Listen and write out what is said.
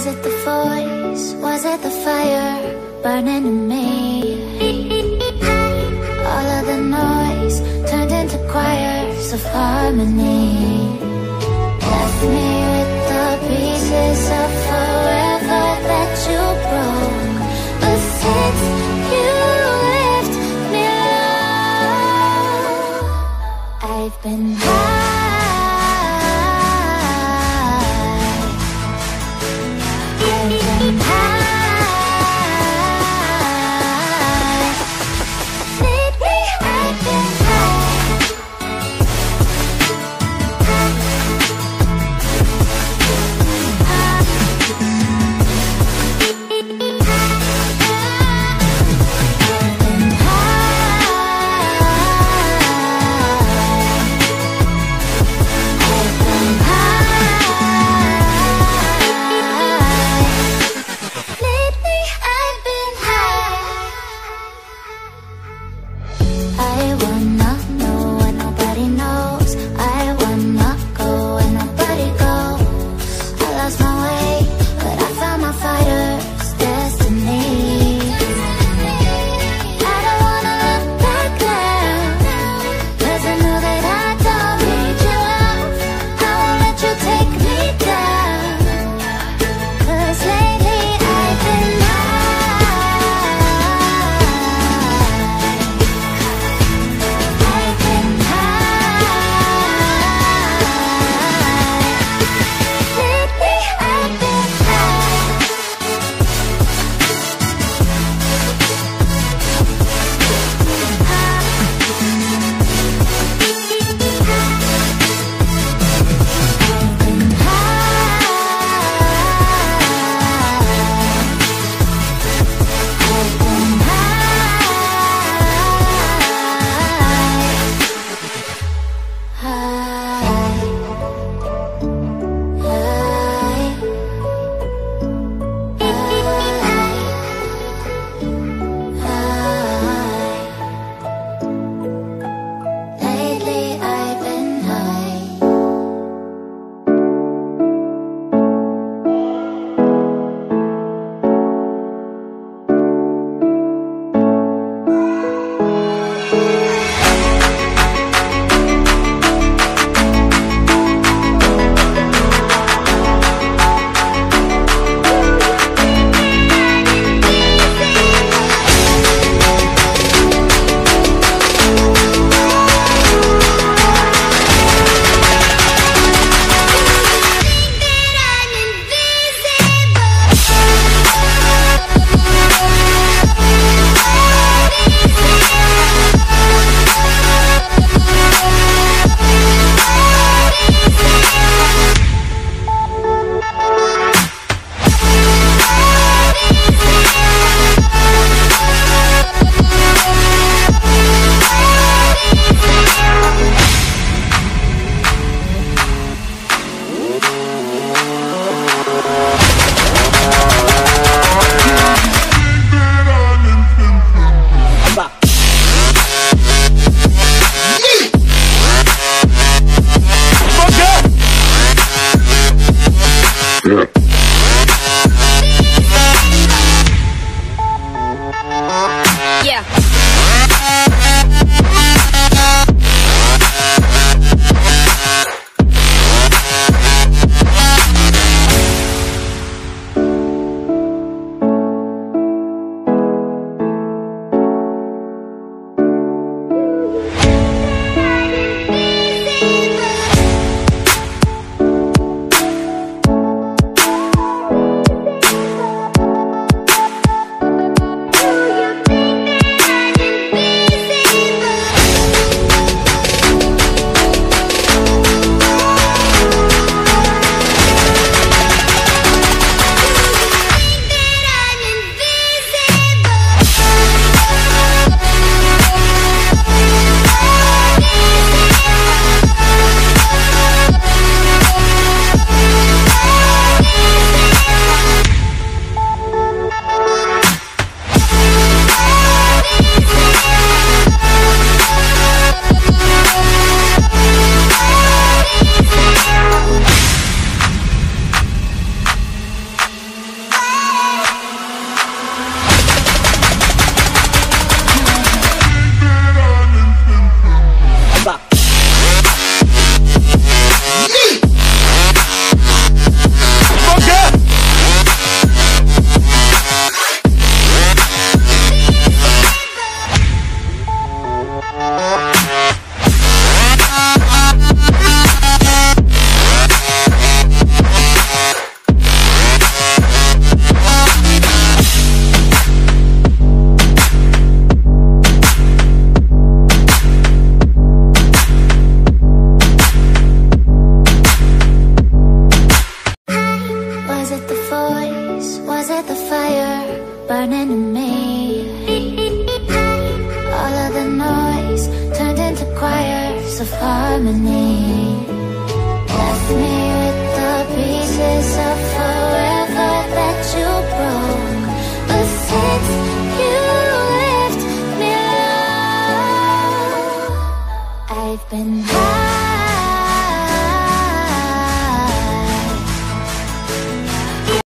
Was it the voice? Was it the fire burning in me? All of the noise turned into choirs of harmony. Left me with the pieces of forever that you broke. But since you left me low, I've been high. Was it the voice? Was it the fire burning in me? All of the noise turned into choirs of harmony. Left me with the pieces of forever that you broke. But since you left me alone, I've been